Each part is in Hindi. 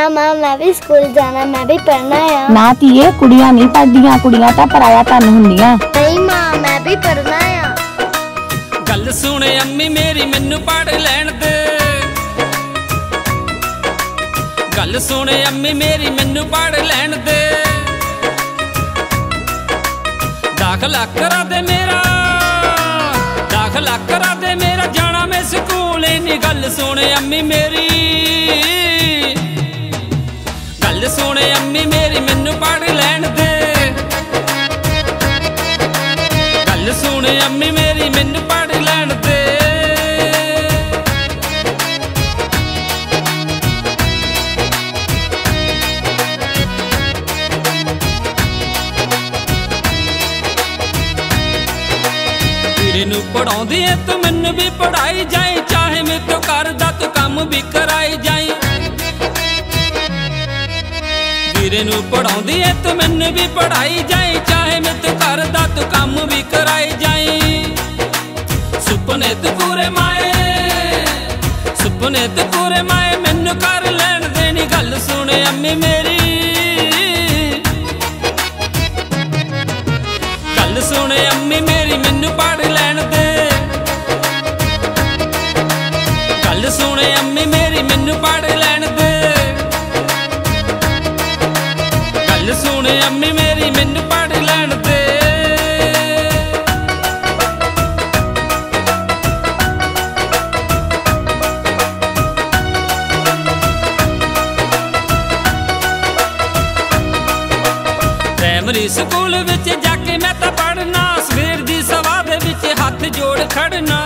मां मैं भी स्कूल जाना, मैं भी पढ़ना है। ना धीए कुड़ियां नहीं पढ़दियां, कुड़ियां तां पराया धन हुंदियां। नहीं मां मैं भी पढ़ना है। गल सुने अम्मी मेरी मैनू पढ़ लैण दे, गल सुने अम्मी मेरी मैनू पढ़ लैण दे। दाखला करा दे मेरा, दाखला करा दे मेरा, जाना मैं स्कूल। इन्नी गल सुने अम्मी मेरी, गल सुने अम्मी मेरी मैनू पढ़ लैण दे। गल सुने अम्मी मेरी मैनू पढ़ लैण दे। तेनू पढ़ाउंदी है तू मैनू भी पढ़ाई जाए, चाहे मैं तो घर दा तू काम भी कराई जाए। वीरे नू पढ़ाउंदी है तू मैनू भी पढ़ाई जाए, चाहे मैं तो घर दा तू काम भी कराई जाए। सुपने तू पूरे माए, सुपने तू पूरे माए, मैनू कर लैण देनी। गल सुने अम्मी मेरी, गल सुने अम्मी मेरी मैनू पढ़ लैण दे। गल सुने अम्मी मेरी मैनू पढ़ लैण दे। गल सुने अम्मी मेरी मैनू पढ़ लैण दे। प्राइमरी स्कूल विच जाके मैं तां पढ़ना, सवेर दी सवा दे विच हथ जोड़ खड़ना।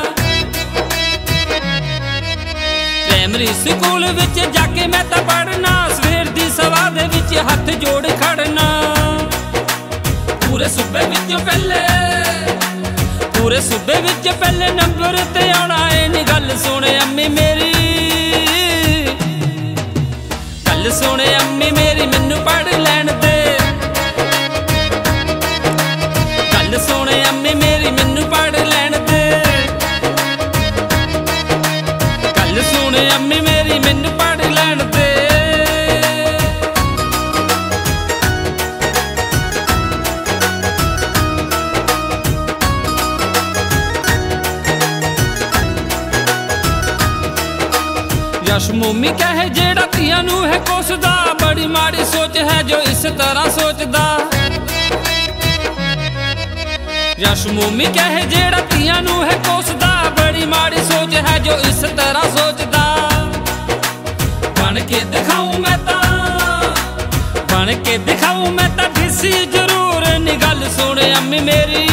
प्राइमरी स्कूल विच जाके मैं तां पढ़ना, सवेर दी सवा दे विच हथ जोड़ खड़ना। पूरे सूबे विच पहले, पूरे सूबे विच पहले नंबर ते आउणा है। नी गल सुने अम्मी मेरी, गल सुने अम्मी मेरी मैनू पढ़ लैण दे। गल सुने अम्मी मेरी मैनू पढ़ लैण दे। गल सुने अम्मी मेरी मैनू पढ़ लैण दे। यश मोमी कहे जेड़ा तियां नू है कोसदा, बड़ी माड़ी सोच है जो इस तरह सोचदा। यश मोमी कहे जेड़ा तियां नू है कोसदा, बड़ी माड़ी सोच है जो इस तरह सोचदा। बन के दिखाऊं मैं तां, बन के दिखाऊं मैं तां ढिसी जरूर। नी गल सुने अम्मी मेरी,